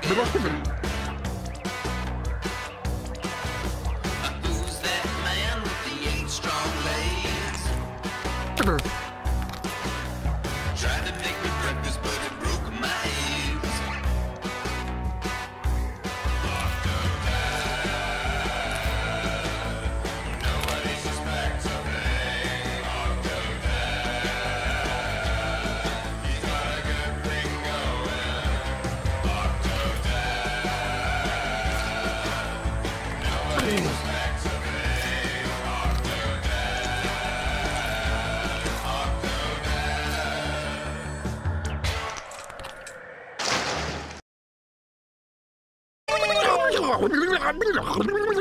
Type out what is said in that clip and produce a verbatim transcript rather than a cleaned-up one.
Who's that man with the eight strong legs? Tried to make me breakfast, but it broke my eggs. Nobody suspects a thing. Octodad. He's got a good thing going. Octodad. Nobody suspects a thing. Octodad. Octodad.